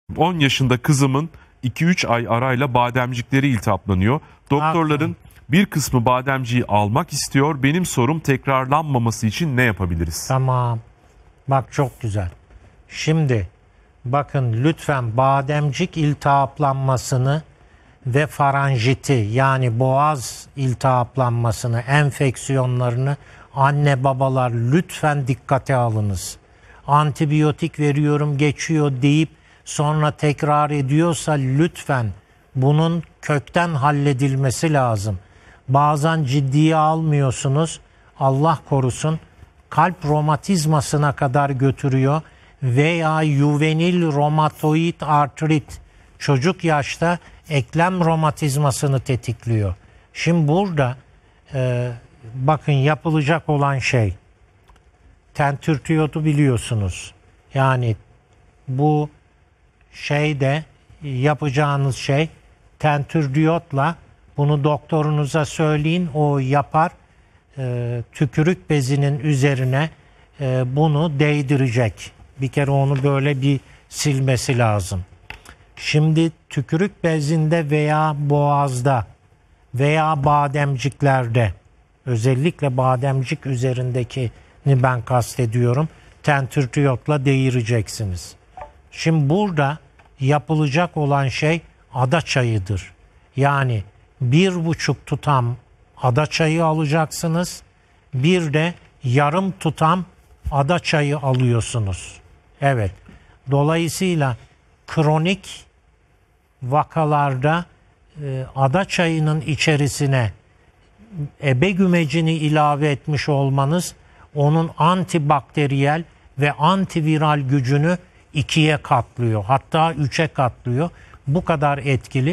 10 yaşında kızımın 2-3 ay arayla bademcikleri iltihaplanıyor. Doktorların bir kısmı bademciği almak istiyor. Benim sorum tekrarlanmaması için ne yapabiliriz? Tamam. Bak çok güzel. Şimdi bakın lütfen bademcik iltihaplanmasını ve faranjiti yani boğaz iltihaplanmasını, enfeksiyonlarını anne babalar lütfen dikkate alınız. Antibiyotik veriyorum geçiyor deyip sonra tekrar ediyorsa lütfen bunun kökten halledilmesi lazım. Bazen ciddiye almıyorsunuz. Allah korusun kalp romatizmasına kadar götürüyor veya juvenil romatoid artrit çocuk yaşta eklem romatizmasını tetikliyor. Şimdi burada bakın yapılacak olan şey tentürtiyotu biliyorsunuz. Yani bu şeyde yapacağınız şey tentürdiyotla bunu doktorunuza söyleyin, o yapar. Tükürük bezinin üzerine bunu değdirecek. Bir kere onu böyle bir silmesi lazım. Şimdi tükürük bezinde veya boğazda veya bademciklerde, özellikle bademcik üzerindekini ben kastediyorum, tentürdiyotla değireceksiniz. Şimdi burada yapılacak olan şey ada çayıdır. Yani 1,5 tutam ada çayı alacaksınız. Bir de yarım tutam ada çayı alıyorsunuz. Evet. Dolayısıyla kronik vakalarda ada çayının içerisine ebe gümecini ilave etmiş olmanız onun antibakteriyel ve antiviral gücünü 2'ye katlıyor. Hatta 3'e katlıyor. Bu kadar etkili.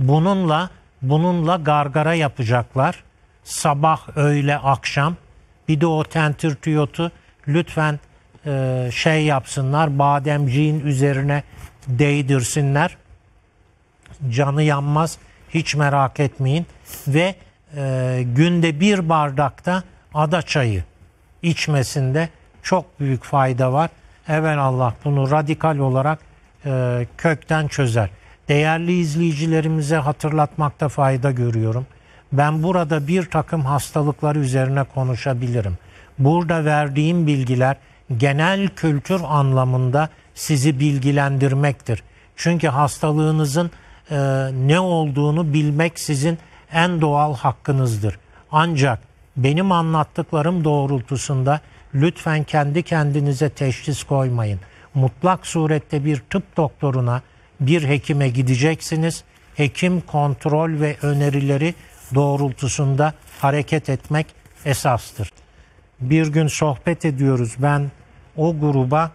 Bununla gargara yapacaklar. Sabah, öğle, akşam. Bir de o tentürtiyotu lütfen şey yapsınlar. Bademciğin üzerine değdirsinler. Canı yanmaz. Hiç merak etmeyin. Ve günde 1 bardakta ada çayı içmesinde çok büyük fayda var. Evelallah bunu radikal olarak kökten çözer. Değerli izleyicilerimize hatırlatmakta fayda görüyorum. Ben burada bir takım hastalıklar üzerine konuşabilirim. Burada verdiğim bilgiler genel kültür anlamında sizi bilgilendirmektir. Çünkü hastalığınızın ne olduğunu bilmek sizin en doğal hakkınızdır. Ancak benim anlattıklarım doğrultusunda lütfen kendi kendinize teşhis koymayın. Mutlak surette bir tıp doktoruna, bir hekime gideceksiniz. Hekim kontrol ve önerileri doğrultusunda hareket etmek esastır. Bir gün sohbet ediyoruz. Ben o gruba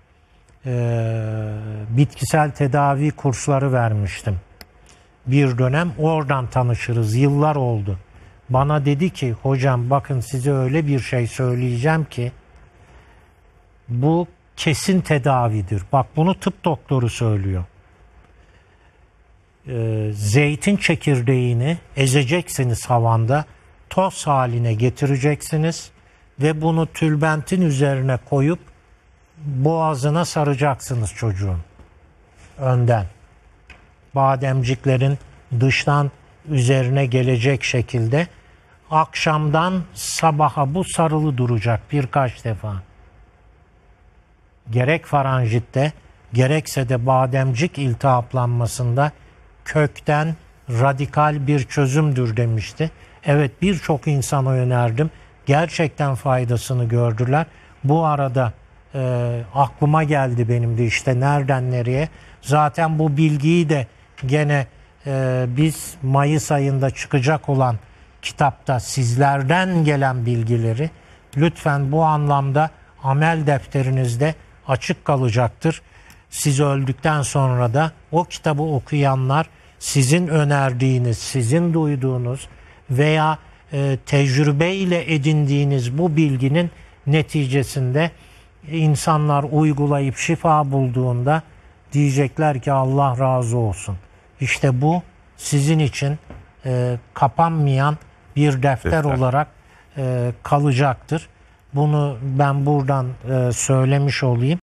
bitkisel tedavi kursları vermiştim. Bir dönem oradan tanışırız. Yıllar oldu. Bana dedi ki hocam bakın size öyle bir şey söyleyeceğim ki bu kesin tedavidir. Bak bunu tıp doktoru söylüyor. Zeytin çekirdeğini ezeceksiniz havanda, toz haline getireceksiniz ve bunu tülbentin üzerine koyup boğazına saracaksınız çocuğun önden. Bademciklerin dıştan üzerine gelecek şekilde akşamdan sabaha bu sarılı duracak birkaç defa. Gerek faranjitte gerekse de bademcik iltihaplanmasında kökten radikal bir çözümdür demişti. Evet birçok insana önerdim. Gerçekten faydasını gördüler. Bu arada aklıma geldi benim de işte nereden nereye. Zaten bu bilgiyi de gene biz Mayıs ayında çıkacak olan kitapta sizlerden gelen bilgileri lütfen bu anlamda amel defterinizde açık kalacaktır. Siz öldükten sonra da o kitabı okuyanlar sizin önerdiğiniz, sizin duyduğunuz veya tecrübeyle edindiğiniz bu bilginin neticesinde insanlar uygulayıp şifa bulduğunda diyecekler ki Allah razı olsun. İşte bu sizin için kapanmayan bir defter olarak kalacaktır. Bunu ben buradan söylemiş olayım.